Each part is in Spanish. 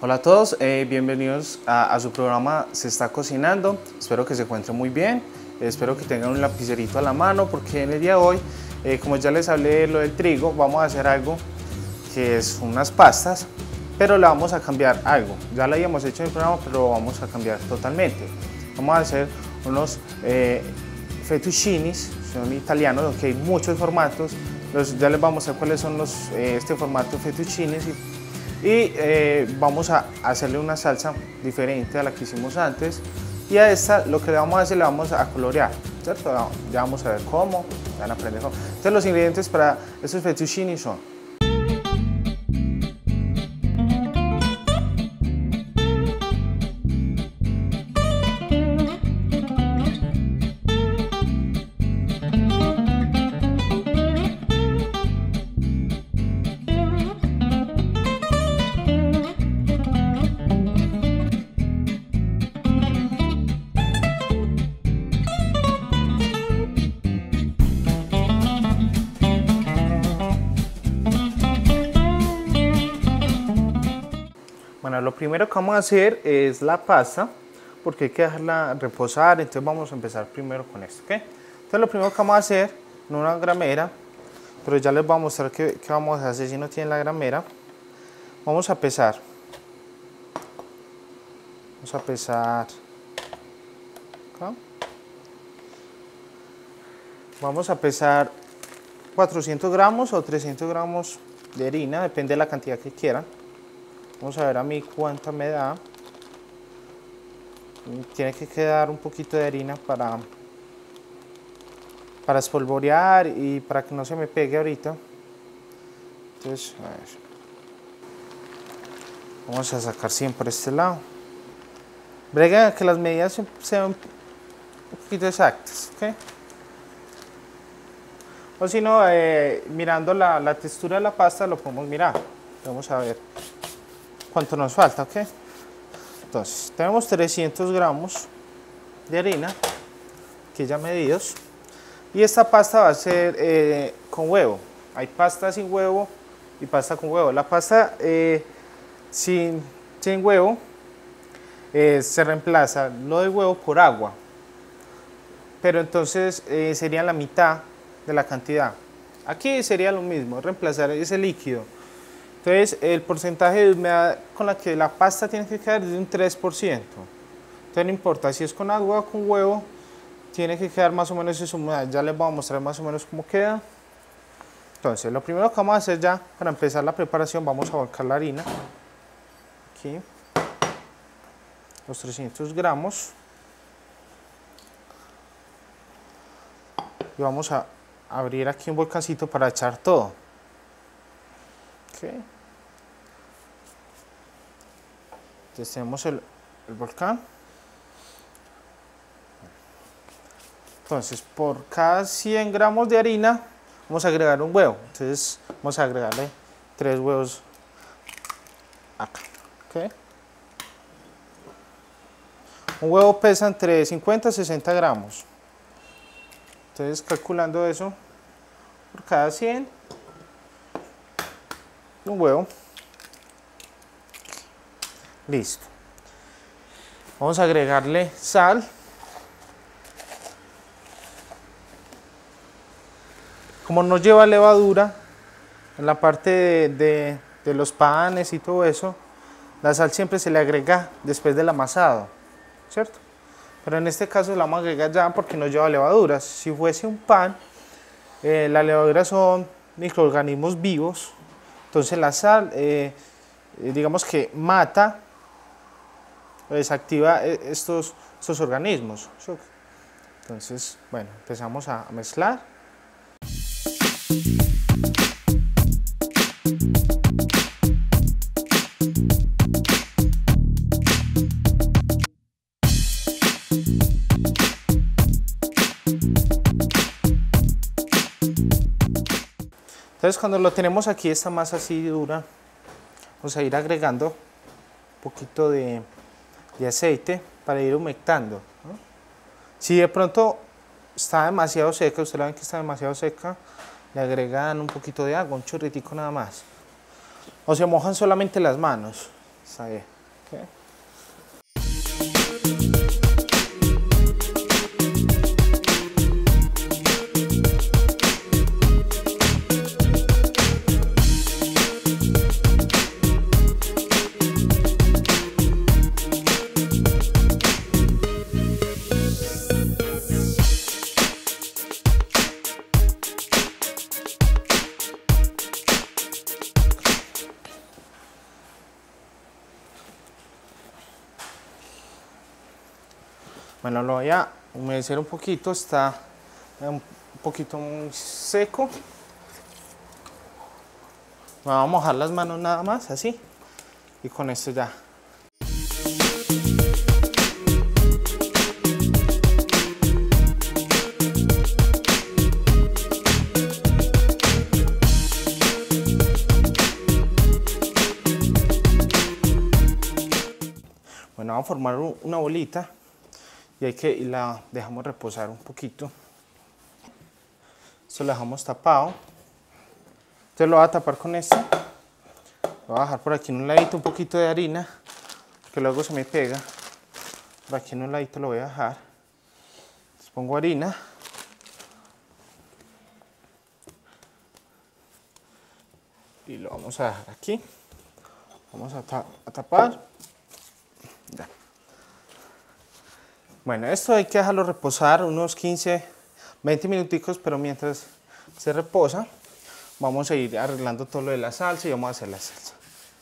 Hola a todos, bienvenidos a su programa Se está cocinando. Espero que se encuentren muy bien, espero que tengan un lapicerito a la mano porque en el día de hoy, como ya les hablé de lo del trigo, vamos a hacer algo que es unas pastas, pero le vamos a cambiar algo. Ya lo habíamos hecho en el programa, pero lo vamos a cambiar totalmente. Vamos a hacer unos fettuccinis, son italianos, aunque hay muchos formatos. Ya les vamos a mostrar cuáles son este formato fettuccinis y vamos a hacerle una salsa diferente a la que hicimos antes, y a esta lo que le vamos a hacer, le vamos a colorear, ¿cierto? Ya vamos a ver cómo, van a aprender cómo. Entonces los ingredientes para estos fettuccini son: bueno, lo primero que vamos a hacer es la pasta, porque hay que dejarla reposar. Entonces vamos a empezar primero con esto, ¿ok? Entonces lo primero que vamos a hacer, en una gramera, pero ya les voy a mostrar qué vamos a hacer si no tienen la gramera. Vamos a pesar. Vamos a pesar. ¿Okay? Vamos a pesar 400 gramos o 300 gramos de harina, depende de la cantidad que quieran. Vamos a ver a mí cuánta me da. Tiene que quedar un poquito de harina para espolvorear y para que no se me pegue ahorita. Entonces, a ver. Vamos a sacar siempre este lado. Breguen que las medidas sean un poquito exactas, ¿ok? O si no, mirando la textura de la pasta lo podemos mirar. Vamos a ver cuánto nos falta, ¿ok? Entonces, tenemos 300 gramos de harina, que ya medidos. Y esta pasta va a ser con huevo. Hay pasta sin huevo y pasta con huevo. La pasta sin huevo se reemplaza lo del huevo por agua. Pero entonces sería la mitad de la cantidad. Aquí sería lo mismo, reemplazar ese líquido. Entonces el porcentaje de humedad con la que la pasta tiene que quedar es de un 3%. Entonces no importa si es con agua o con huevo, tiene que quedar más o menos esa humedad. Ya les voy a mostrar más o menos cómo queda. Entonces lo primero que vamos a hacer ya para empezar la preparación, vamos a volcar la harina. Aquí, los 300 gramos. Y vamos a abrir aquí un volcancito para echar todo. Okay. Entonces tenemos el volcán. Entonces por cada 100 gramos de harina vamos a agregar un huevo. Entonces vamos a agregarle 3 huevos acá. Okay. Un huevo pesa entre 50 y 60 gramos. Entonces calculando eso, por cada 100, un huevo. Listo. Vamos a agregarle sal. Como no lleva levadura, en la parte de los panes y todo eso, la sal siempre se le agrega después del amasado, ¿cierto? Pero en este caso la vamos a agregar ya porque no lleva levadura. Si fuese un pan, la levadura son microorganismos vivos. Entonces la sal, digamos que mata o desactiva estos organismos. Entonces, bueno, empezamos a mezclar. Entonces cuando lo tenemos aquí, esta masa así dura, vamos a ir agregando un poquito de aceite para ir humectando, ¿no? Si de pronto está demasiado seca, ustedes ven que está demasiado seca, le agregan un poquito de agua, un chorritico nada más. O se mojan solamente las manos, está bien. Okay. Bueno, lo voy a humedecer un poquito, está un poquito muy seco. Vamos a mojar las manos nada más, así, y con esto ya. Bueno, vamos a formar una bolita. Y la dejamos reposar un poquito. Esto lo dejamos tapado. Entonces lo voy a tapar con esto. Lo voy a dejar por aquí en un ladito un poquito de harina, que luego se me pega. Por aquí en un ladito lo voy a dejar. Entonces pongo harina. Y lo vamos a dejar aquí. Vamos a tapar. Ya. Bueno, esto hay que dejarlo reposar unos 15, 20 minuticos, pero mientras se reposa, vamos a ir arreglando todo lo de la salsa y vamos a hacer la salsa.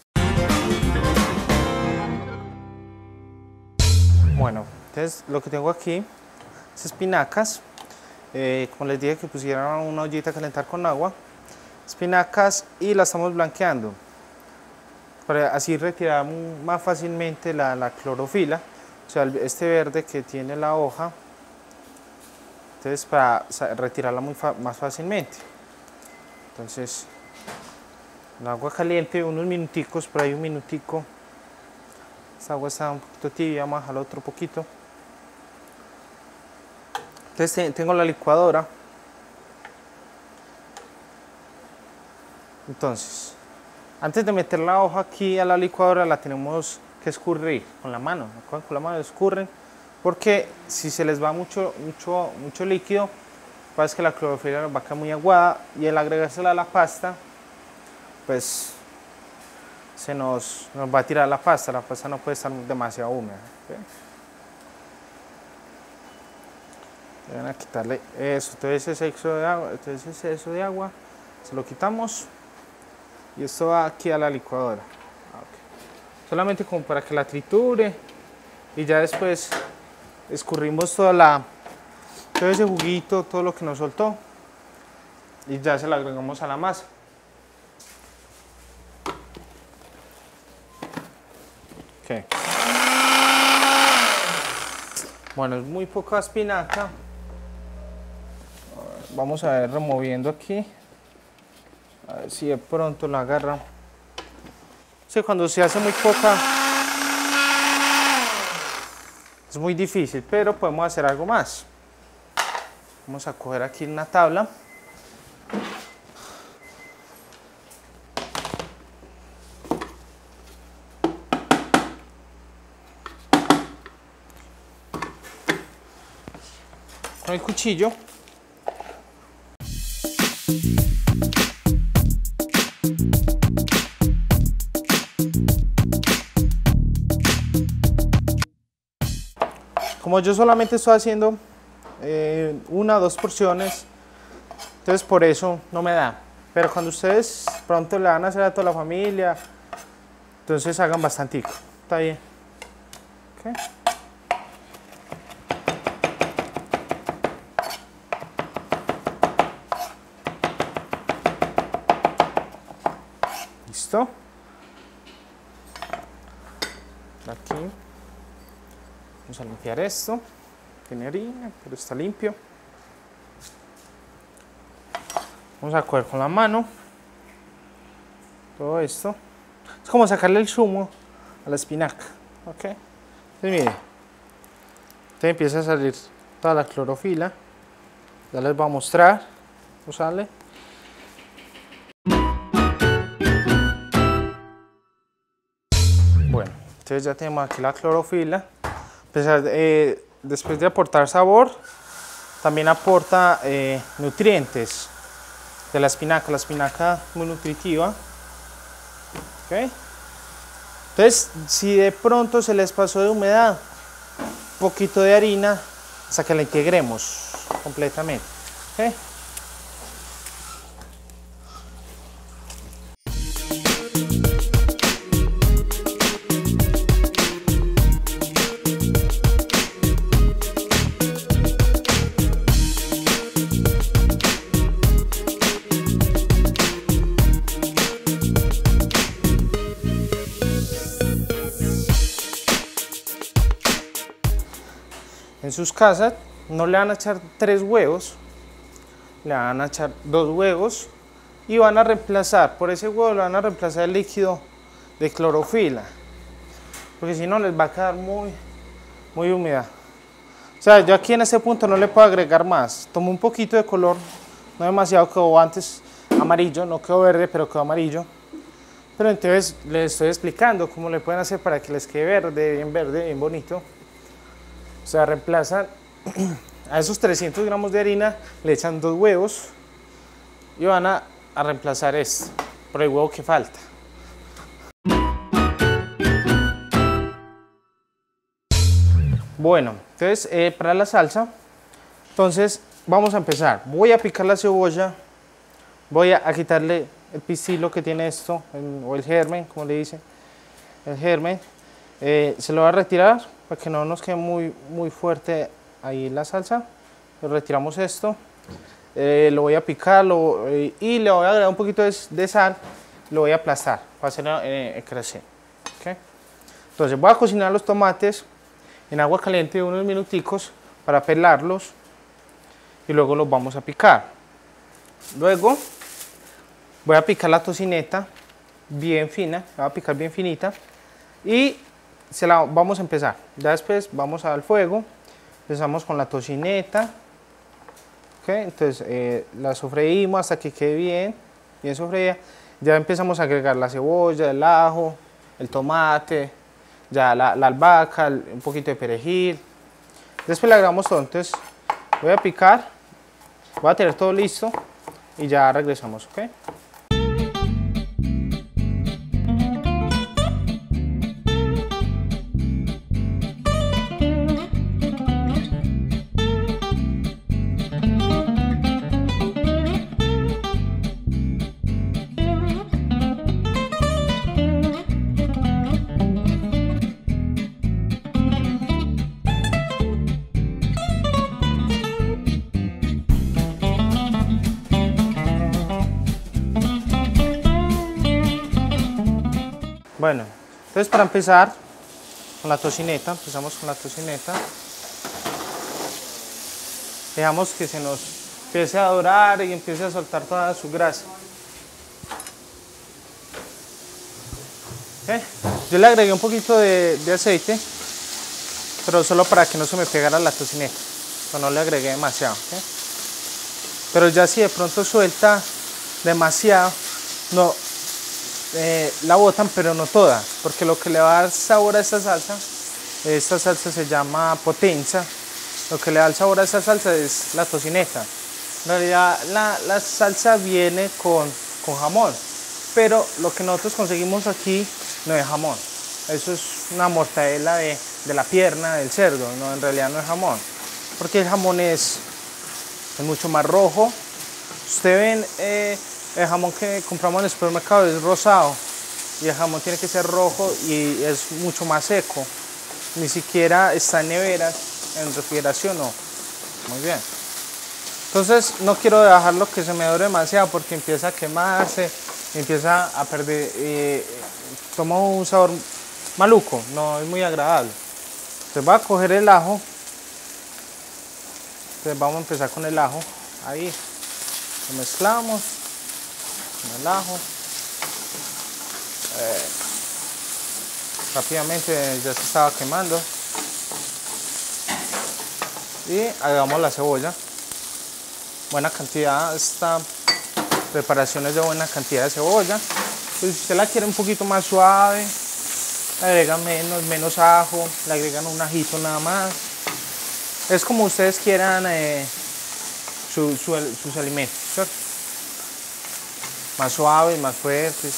Bueno, entonces lo que tengo aquí es espinacas. Como les dije que pusieran una ollita a calentar con agua. Espinacas y las estamos blanqueando para así retirar más fácilmente la clorofila. O sea, este verde que tiene la hoja, entonces para retirarla más fácilmente. Entonces, el agua caliente, unos minuticos, por ahí un minutico. Esta agua está un poquito tibia, vamos a dejarla otro poquito. Entonces tengo la licuadora. Entonces, antes de meter la hoja aquí a la licuadora, la tenemos que escurrir con la mano. Con la mano escurren, porque si se les va mucho líquido, pasa que la clorofila va a quedar muy aguada y al agregársela a la pasta, pues se nos va a tirar la pasta no puede estar demasiado húmeda. ¿Okay? Van a quitarle eso, todo ese exceso de agua, se lo quitamos y esto va aquí a la licuadora. Okay. Solamente como para que la triture y ya después escurrimos todo ese juguito, todo lo que nos soltó y ya se lo agregamos a la masa. Okay. Bueno, es muy poca espinaca. Vamos a ver removiendo aquí. A ver si de pronto la agarra. Sí, cuando se hace muy poca es muy difícil, pero podemos hacer algo más. Vamos a coger aquí una tabla. Con el cuchillo. Como yo solamente estoy haciendo una o dos porciones, entonces por eso no me da. Pero cuando ustedes pronto le van a hacer a toda la familia, entonces hagan bastantico. Está bien. Okay. Listo. Aquí. Vamos a limpiar esto. Tiene harina, pero está limpio. Vamos a coger con la mano todo esto. Es como sacarle el zumo a la espinaca. ¿Ok? Entonces mire, entonces empieza a salir toda la clorofila. Ya les voy a mostrar cómo sale. Bueno, Entonces ya tenemos aquí la clorofila. Después de aportar sabor, también aporta nutrientes de la espinaca muy nutritiva. ¿Okay? Entonces, si de pronto se les pasó de humedad, un poquito de harina hasta que la integremos completamente. ¿Okay? En sus casas no le van a echar 3 huevos, le van a echar 2 huevos y van a reemplazar, por ese huevo le van a reemplazar el líquido de clorofila, porque si no les va a quedar muy húmeda. O sea, yo aquí en este punto no le puedo agregar más, tomo un poquito de color, no demasiado, quedó antes amarillo, no quedó verde, pero quedó amarillo. Pero entonces les estoy explicando cómo le pueden hacer para que les quede verde, bien bonito. O sea, reemplazan a esos 300 gramos de harina, le echan 2 huevos y van a reemplazar esto por el huevo que falta. Bueno, entonces para la salsa, entonces vamos a empezar. Voy a picar la cebolla, voy a quitarle el pistilo que tiene esto, o el germen, como le dicen, el germen. Se lo voy a retirar para que no nos quede muy fuerte ahí la salsa. Le retiramos esto, lo voy a picar y le voy a agregar un poquito de sal, lo voy a aplastar para hacerlo crecer. ¿Okay? Entonces voy a cocinar los tomates en agua caliente unos minuticos para pelarlos y luego los vamos a picar. Luego voy a picar la tocineta bien fina, la voy a picar bien finita y se la vamos a empezar. Ya después vamos al fuego, empezamos con la tocineta. ¿Okay? Entonces la sofreímos hasta que quede bien sofreída. Ya empezamos a agregar la cebolla, el ajo, el tomate, ya la albahaca, un poquito de perejil. Después le agregamos todo. Entonces voy a picar, voy a tener todo listo y ya regresamos. ¿Okay? Bueno, entonces para empezar con la tocineta, empezamos con la tocineta. Dejamos que se nos empiece a dorar y empiece a soltar toda su grasa. ¿Okay? Yo le agregué un poquito de aceite, pero solo para que no se me pegara la tocineta. Pero no le agregué demasiado. ¿Okay? Pero ya si de pronto suelta demasiado, no, la botan, pero no toda, porque lo que le va a dar sabor a esta salsa se llama potenza. Lo que le da el sabor a esta salsa es la tocineta. En realidad la salsa viene con jamón, pero lo que nosotros conseguimos aquí no es jamón. Eso es una mortadela de la pierna del cerdo, no, en realidad no es jamón, porque el jamón es mucho más rojo. Ustedes ven el jamón que compramos en el supermercado es rosado y el jamón tiene que ser rojo y es mucho más seco. Ni siquiera está en neveras, en refrigeración no. Muy bien. Entonces no quiero dejarlo que se me dore demasiado porque empieza a quemarse, empieza a perder, toma un sabor maluco, no es muy agradable. Entonces voy a coger el ajo. Entonces vamos a empezar con el ajo. Ahí lo mezclamos con el ajo. Rápidamente ya se estaba quemando. Y agregamos la cebolla. Buena cantidad, esta preparación es de buena cantidad de cebolla. Pues si usted la quiere un poquito más suave, le agregan menos ajo, le agregan un ajito nada más. Es como ustedes quieran sus alimentos, ¿cierto? Más suaves, más fuertes,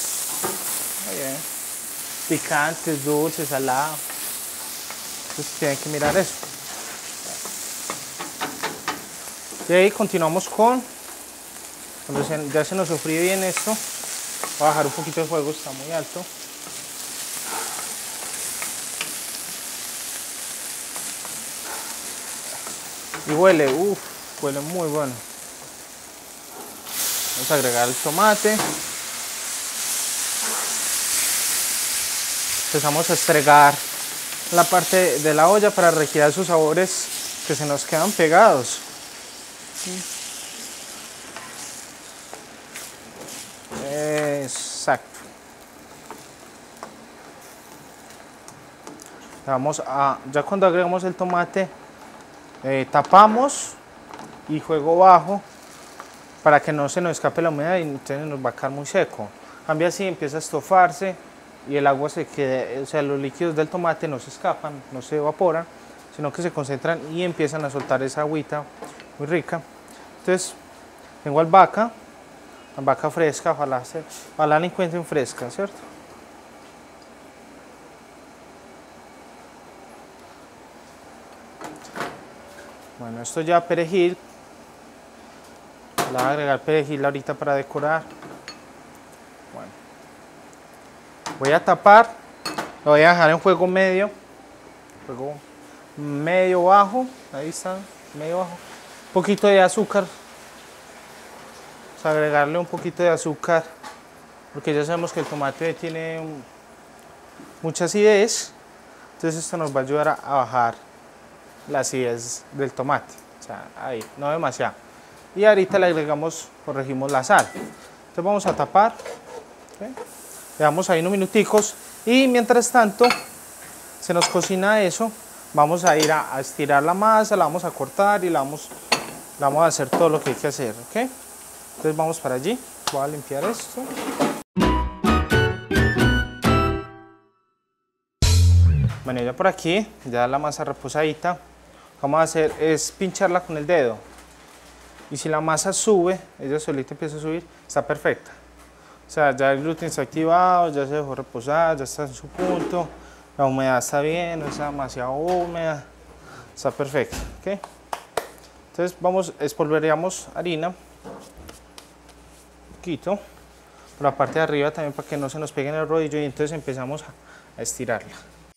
picantes, dulces, salados. Entonces tienen que mirar eso. Y ahí continuamos con, cuando ya se nos sofríe bien esto, voy a bajar un poquito el fuego, está muy alto. Y huele, huele muy bueno. Vamos a agregar el tomate. Empezamos a estregar la parte de la olla para retirar sus sabores que se nos quedan pegados. Exacto. Ya cuando agregamos el tomate, tapamos y fuego bajo para que no se nos escape la humedad y entonces nos va a quedar muy seco. Cambia así, empieza a estofarse y el agua se queda, o sea, los líquidos del tomate no se escapan, no se evaporan, sino que se concentran y empiezan a soltar esa agüita muy rica. Entonces, tengo albahaca fresca, ojalá la encuentren fresca, ¿cierto? Bueno, esto ya perejil. Le voy a agregar perejil ahorita para decorar. Bueno, voy a tapar, lo voy a dejar en fuego medio bajo, ahí está, medio bajo. Un poquito de azúcar, vamos a agregarle un poquito de azúcar, porque ya sabemos que el tomate tiene mucha acidez, entonces esto nos va a ayudar a bajar la acidez del tomate, o sea, ahí, no demasiado. Y ahorita le agregamos, corregimos la sal. Entonces vamos a tapar, ¿okay? Le damos ahí unos minuticos y mientras tanto se nos cocina eso, vamos a ir a estirar la masa, la vamos a cortar y la vamos a hacer todo lo que hay que hacer, ¿ok? Entonces vamos para allí, voy a limpiar esto. Bueno, ya por aquí, ya la masa reposadita, lo que vamos a hacer es pincharla con el dedo. Y si la masa sube, ella solita empieza a subir, está perfecta. O sea, ya el gluten está activado, ya se dejó reposar, ya está en su punto, la humedad está bien, no está demasiado húmeda, está perfecta, ¿ok? Entonces espolvoreamos harina, un poquito, por la parte de arriba también para que no se nos pegue en el rodillo y entonces empezamos a estirarla.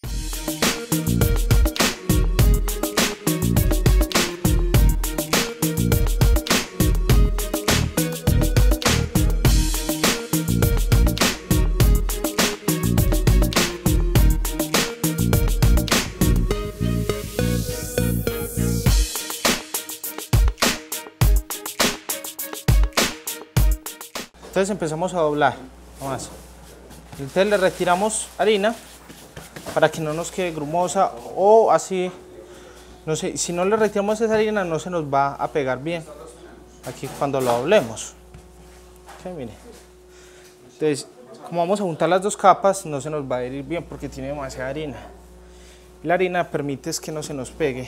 Entonces empezamos a doblar, nomás. Entonces le retiramos harina para que no nos quede grumosa o así, no sé, si no le retiramos esa harina no se nos va a pegar bien aquí cuando lo doblemos. Okay, mire. Entonces, como vamos a juntar las dos capas, no se nos va a ir bien porque tiene demasiada harina. Y la harina permite que no se nos pegue.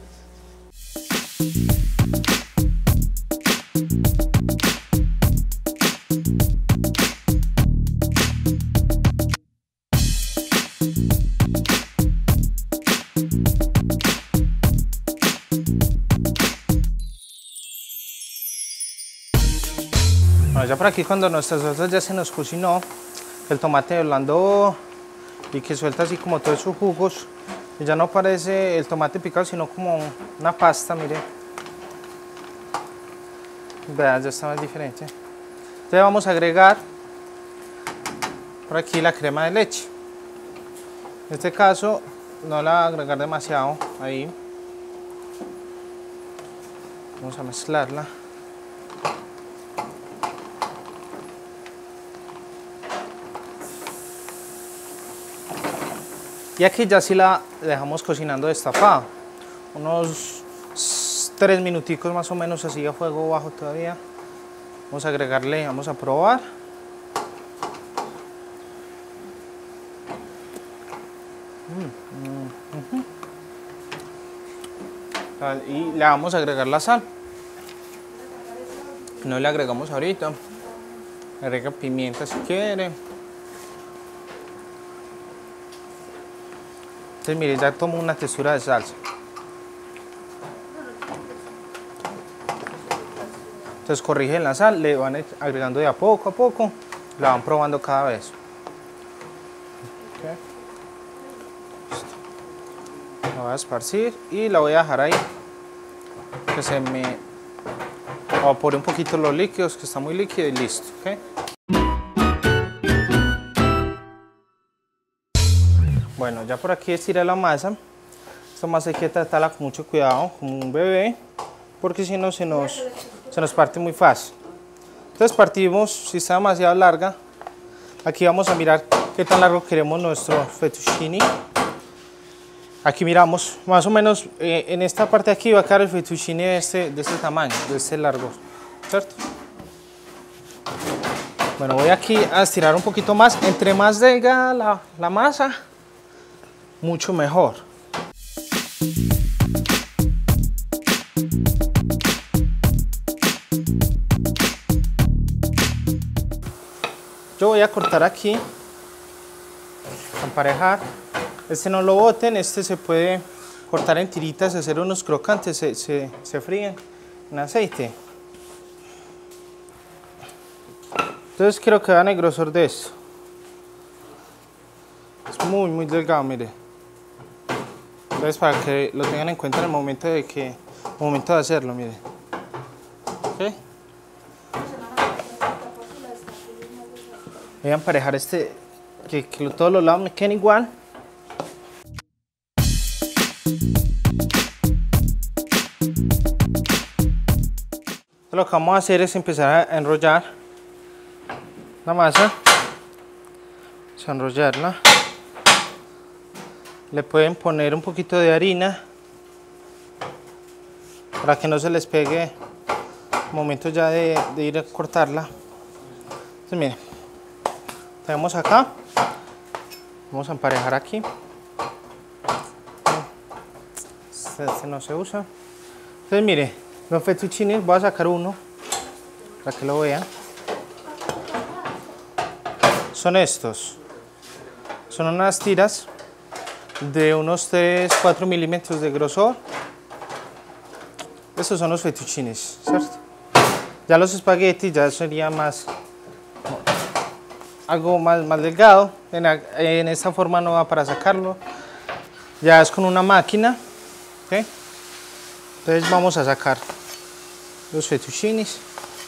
Bueno, ya por aquí cuando nuestra salsa ya se nos cocinó, el tomate blando y que suelta así como todos sus jugos, y ya no parece el tomate picado sino como una pasta, mire. Vean, ya está más diferente. Entonces vamos a agregar por aquí la crema de leche. En este caso no la voy a agregar demasiado ahí. Vamos a mezclarla. Y aquí ya sí la dejamos cocinando destapada, unos 3 minuticos más o menos así a fuego bajo todavía. Vamos a agregarle, vamos a probar. Y le vamos a agregar la sal. No le agregamos ahorita. Agrega pimienta si quiere. Entonces mire, ya tomo una textura de salsa. Entonces corrigen la sal, le van agregando de a poco, la van probando cada vez. Okay. La voy a esparcir y la voy a dejar ahí, que se me evapore un poquito los líquidos, que está muy líquido y listo. Okay. Bueno, ya por aquí estiré la masa. Esta masa hay que tratarla con mucho cuidado, como un bebé, porque si no se nos parte muy fácil. Entonces partimos, si está demasiado larga, aquí vamos a mirar qué tan largo queremos nuestro fettuccine. Aquí miramos, más o menos en esta parte de aquí va a quedar el fettuccine de este tamaño, de este largo, ¿cierto? Bueno, voy aquí a estirar un poquito más. Entre más delgada la masa, mucho mejor. Yo voy a cortar aquí, emparejar. Este no lo boten, este se puede cortar en tiritas, hacer unos crocantes, se fríen en aceite. Entonces quiero que vean el grosor de esto. Es muy delgado, mire. Entonces para que lo tengan en cuenta en el momento de hacerlo, mire. ¿Okay? Voy a emparejar que todos los lados me queden igual. Lo que vamos a hacer es empezar a enrollar la masa. Vamos a enrollarla. Le pueden poner un poquito de harina para que no se les pegue al momento ya de ir a cortarla. Entonces miren, tenemos acá, vamos a emparejar aquí. Este no se usa. Entonces mire, los fettuccines, voy a sacar uno para que lo vean. Son estos. Son unas tiras de unos 3-4 milímetros de grosor. Estos son los fettuccines, ¿cierto? Ya los espaguetis ya sería algo más delgado. En esta forma no va para sacarlo. Ya es con una máquina. ¿Okay? Entonces vamos a sacar los fettuccines.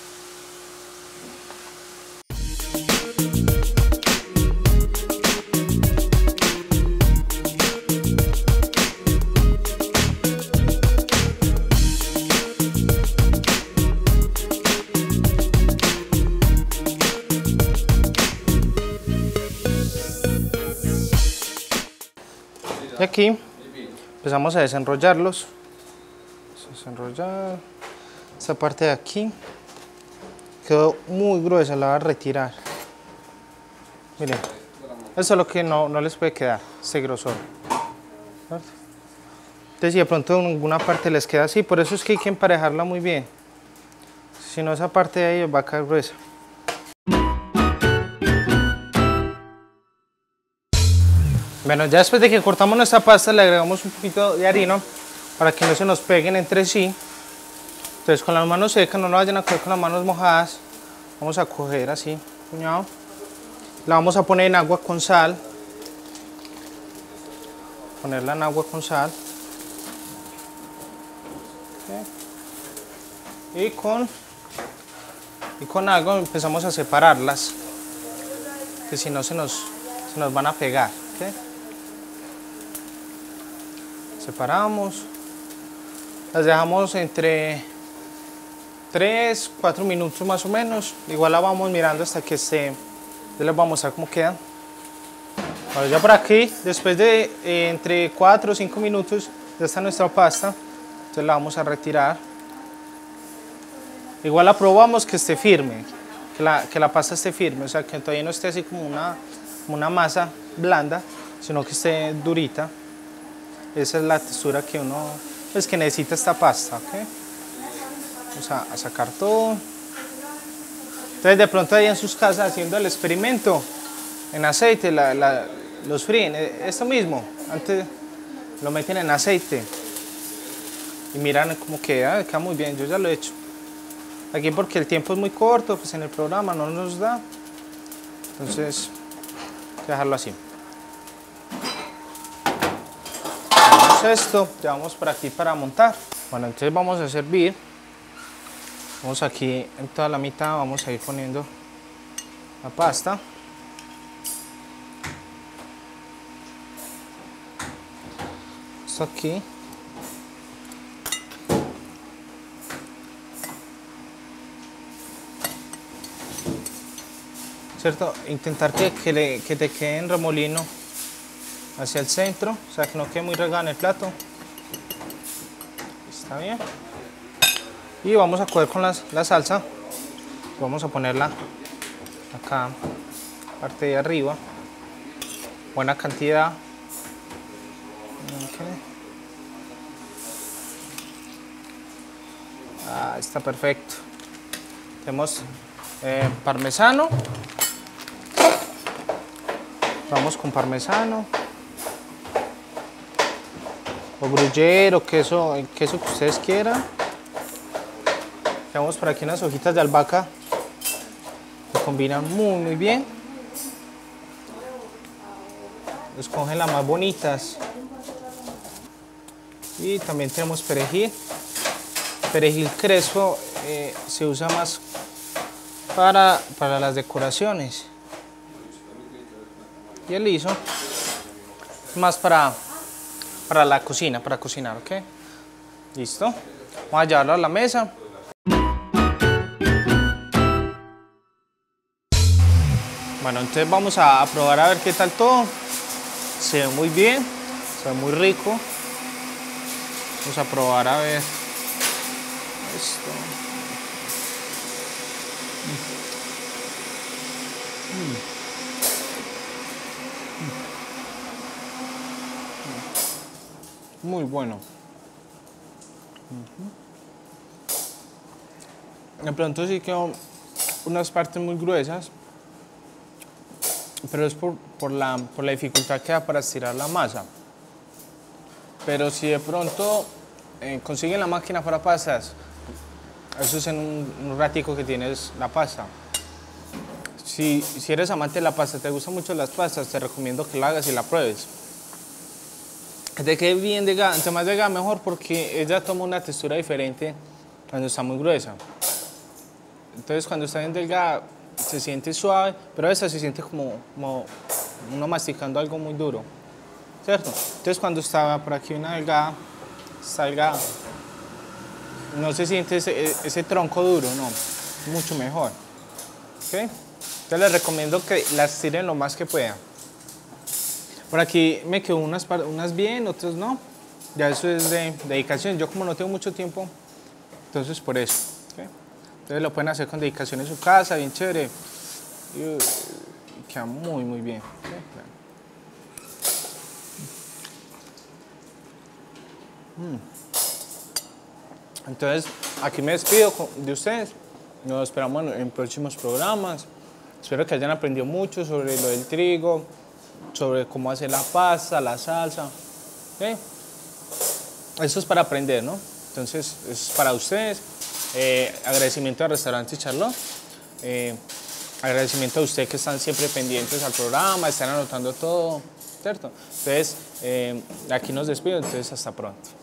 Y aquí empezamos a desenrollarlos. Desenrollar esta parte de aquí. Quedó muy gruesa, la voy a retirar. Miren, eso es lo que no les puede quedar, ese grosor. Entonces si de pronto en alguna parte les queda así, por eso es que hay que emparejarla muy bien. Si no, esa parte de ahí va a quedar gruesa. Bueno, ya después de que cortamos nuestra pasta le agregamos un poquito de harina para que no se nos peguen entre sí. Entonces con las manos secas, no lo vayan a coger con las manos mojadas. Vamos a coger así, puñado. La vamos a poner en agua con sal. Ponerla en agua con sal. Okay. Y con algo empezamos a separarlas, que si no se nos van a pegar. Okay. Separamos, las dejamos entre 3-4 minutos más o menos. Igual la vamos mirando hasta que esté. Ya les voy a mostrar cómo quedan. Bueno, ya por aquí, después de entre 4 o 5 minutos, ya está nuestra pasta. Entonces la vamos a retirar. Igual la probamos que esté firme, que la pasta esté firme, o sea que todavía no esté así como una masa blanda. sino que esté durita. Esa es la textura que uno, pues que necesita esta pasta, ¿ok? Vamos a sacar todo. Entonces de pronto ahí en sus casas haciendo el experimento, en aceite los fríen, esto mismo, antes lo meten en aceite y miran cómo queda muy bien, yo ya lo he hecho. Aquí porque el tiempo es muy corto, pues en el programa no nos da, entonces hay que dejarlo así. Tenemos esto, ya vamos por aquí para montar. Bueno, entonces vamos a servir. Vamos aquí en toda la mitad, vamos a ir poniendo la pasta. Esto aquí. ¿Cierto? Intentar que te quede en remolino hacia el centro, o sea que no quede muy regado en el plato. Está bien. Y vamos a coger con la salsa, vamos a ponerla acá, parte de arriba, buena cantidad. Okay. Está perfecto. Tenemos parmesano, vamos con parmesano, o gruyere, o queso, el queso que ustedes quieran. Tenemos por aquí unas hojitas de albahaca que combinan muy bien. Escogen las más bonitas. Y también tenemos perejil. Perejil crespo se usa más para las decoraciones. Y el liso más para la cocina, para cocinar, ¿ok? Listo. Vamos a llevarlo a la mesa. Bueno, entonces vamos a probar a ver qué tal todo. Se ve muy bien, se ve muy rico. Vamos a probar a ver esto. Muy bueno. De pronto sí quedó unas partes muy gruesas, pero es por la dificultad que da para estirar la masa. Pero si de pronto consiguen la máquina para pastas, eso es en un ratico que tienes la pasta. Si eres amante de la pasta, te gustan mucho las pastas, te recomiendo que la hagas y la pruebes. Que te quede bien delgada, entre más delgada mejor, porque ella toma una textura diferente cuando está muy gruesa. Entonces cuando está bien delgada se siente suave, pero esa se siente como uno masticando algo muy duro, ¿cierto? Entonces cuando está por aquí una delgada, está delgada, no se siente ese tronco duro, no, mucho mejor. ¿Okay? Entonces les recomiendo que las tiren lo más que puedan. Por aquí me quedó unas bien, otras no. Ya eso es de dedicación. Yo como no tengo mucho tiempo, entonces por eso. ¿Okay? Entonces lo pueden hacer con dedicación en su casa, bien chévere. Y queda muy bien. ¿Okay? Entonces aquí me despido de ustedes. Nos esperamos en próximos programas. Espero que hayan aprendido mucho sobre lo del trigo, sobre cómo hacer la pasta, la salsa. ¿Okay? Eso es para aprender, ¿no? Entonces, es para ustedes. Agradecimiento al restaurante Charlotte. Agradecimiento a ustedes que están siempre pendientes al programa, están anotando todo, ¿cierto? Entonces, aquí nos despido, entonces hasta pronto.